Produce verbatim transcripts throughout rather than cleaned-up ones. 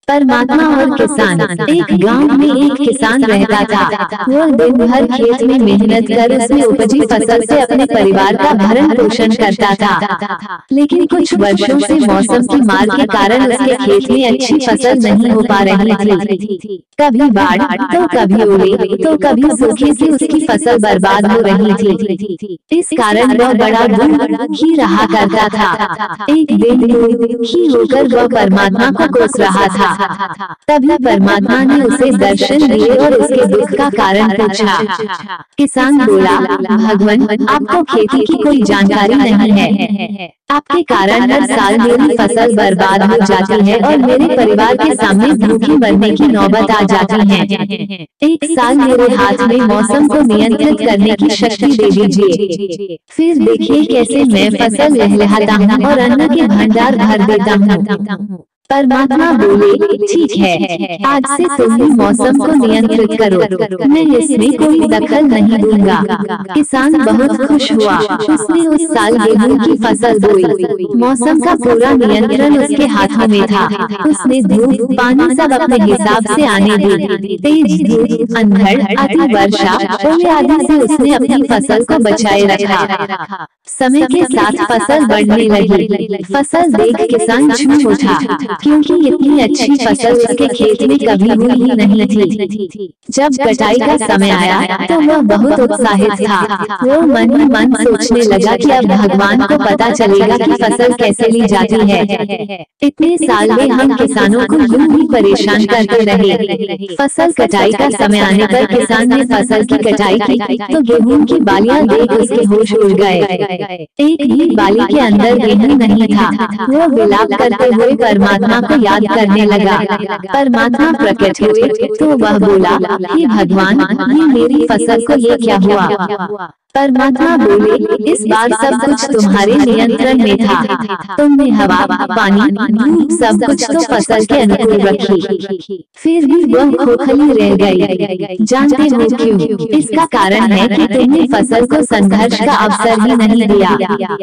परमात्मा और किसान। एक गांव में एक किसान रहता था। वह दिन भर खेत में मेहनत कर उसमें उपजी फसल से अपने परिवार का भरण पोषण करता था। लेकिन कुछ वर्षों से मौसम की मार के कारण उसके खेत में अच्छी फसल नहीं हो पा रही थी। कभी बाढ़ तो कभी ओले तो कभी सूखे से उसकी फसल बर्बाद हो रही थी। इस कारण वह बड़ा दुखी रहा करता था। एक दिन दुखी होकर वह परमात्मा को कोस रहा था। तभी परमात्मा ने उसे दर्शन दिए और उसके दुख का कारण पूछा। किसान बोला, भगवान, आपको खेती की कोई जानकारी नहीं है। आपके कारण हर साल मेरी फसल बर्बाद हो जाती है और मेरे परिवार के सामने भूखे मरने की नौबत आ जाती है। एक साल मेरे हाथ में मौसम को नियंत्रित करने की शक्ति दे दीजिए। फिर देखिए कैसे मैं फसल लहलहाता हूँ और अन्न के भंडार भर देता हूँ। परमात्मा बोले, ठीक है, आज से तुम ही मौसम को नियंत्रित करो, मैं इसमें कोई दखल नहीं दूंगा। किसान बहुत खुश हुआ। उसने उस साल गेहूं की फसल बोई। मौसम का पूरा नियंत्रण उसके हाथों में था। उसने धूप पानी सब अपने हिसाब से आने दी। तेज धूप, अंधड़, अति वर्षा, ओले आदि से उसने अपनी फसल को बचाए रखा। समय के साथ फसल बढ़ने लगी। फसल देख किसान झूम उठा, क्योंकि इतनी अच्छी फसल उसके खेत में कभी हुई ही नहीं थी। जब कटाई का समय आया तो वह बहुत उत्साहित था। वो मन ही मन सोचने लगा कि अब भगवान को पता चलेगा कि फसल कैसे ली जाती है। इतने साल में हम किसानों को यूं ही परेशान करते रहे। फसल कटाई का समय आने पर किसान ने फसल की कटाई की तो गेहूं की बालियां देख उसके होश उड़ गए। एक भी बाली के अंदर गेहूं नहीं था। वो विलाप करते हुए परमात्मा को याद करने लगा। परमात्मा प्रकट हुए तो वह बोला, हे भगवान, ये मेरी फसल को ये क्या हुआ? परमात्मा बोले, इस बार सब कुछ तुम्हारे नियंत्रण में था। तुमने हवा, पानी, धूप सब कुछ तो फसल के अनुकूल रखी, फिर भी वह खोखली रह गई। जानते हो क्यों? इसका कारण है कि तुमने फसल को संघर्ष का अवसर ही नहीं दिया।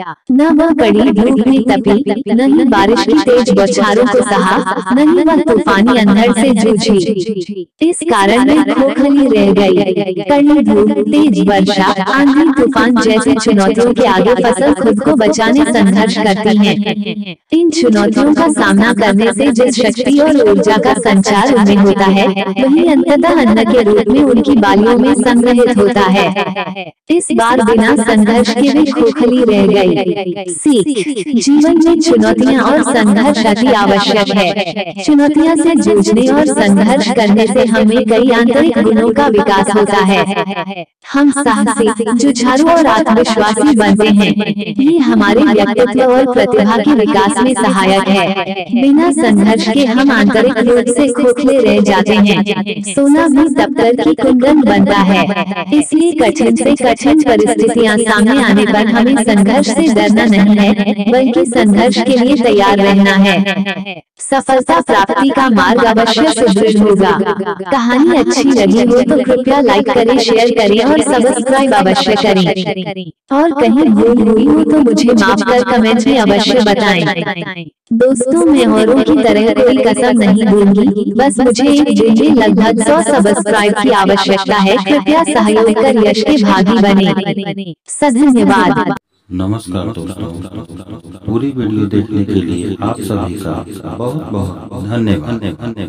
न वह कड़ी धूप में तपी, न ही बारिश की तेज बौछारों को सहा, न ही वह तूफानी अंधड़ से जूझी। इस कारण वह खोखली रह गई। कड़ी धूप, तेज वर्षा, आंधी तूफान जैसी चुनौतियों के आगे फसल खुद को बचाने संघर्ष करती है। इन चुनौतियों का सामना करने से जिस शक्ति और ऊर्जा का संचार उनमें होता है, वही अंततः अन्न के रूप में उनकी बालियों में संग्रहित होता है। इस बार बिना संघर्ष के वे खोखली रह गई। सीख, जीवन में चुनौतियाँ और संघर्ष अति आवश्यक है। चुनौतियाँ से जूझने और संघर्ष करने से हमें कई आंतरिक गुणों का विकास होता है। हम साहसी, जुझारू और आत्मविश्वासी बनते हैं। ये हमारे व्यक्तित्व और प्रतिभा के विकास में सहायक है। बिना संघर्ष के हम आंतरिक रूप से खोखले रह जाते हैं। सोना भी दफ्तर की कुंदन बनता है। इसलिए कठिन से कठिन परिस्थितियाँ सामने आने पर हमें संघर्ष से डरना नहीं है, बल्कि संघर्ष के लिए तैयार रहना है। सफलता प्राप्ति का मार्ग अवश्य सुदृढ़ होगा। कहानी अच्छी लगी हो तो कृपया लाइक करें, शेयर करें और सब्सक्राइब अवश्य करें। और कहीं भूल हुई हो तो मुझे माफ कर कमेंट में अवश्य बताएं। दोस्तों, मैं औरों की तरह कोई कसम नहीं दूंगी, बस मुझे एक दिन में लगभग सौ सब्सक्राइब की आवश्यकता है। कृपया सहयोग कर यश के भागी बने। धन्यवाद। नमस्कार दोस्तों, पूरी वीडियो देखने के लिए आप सभी का बहुत बहुत धन्यवाद।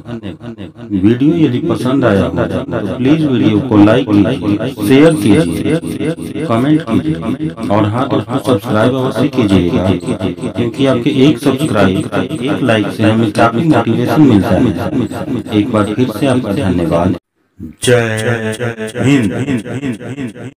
वीडियो यदि पसंद आया हो तो प्लीज वीडियो को लाइक कीजिए, शेयर कीजिए, कमेंट कीजिए और हाँ दोस्तों, सब्सक्राइब अवश्य कीजिएगा, क्योंकि आपके एक सब्सक्राइब, एक लाइक से हमें काफी मोटिवेशन मिलता है। एक बार फिर से आपका धन्यवाद। जय हिंद।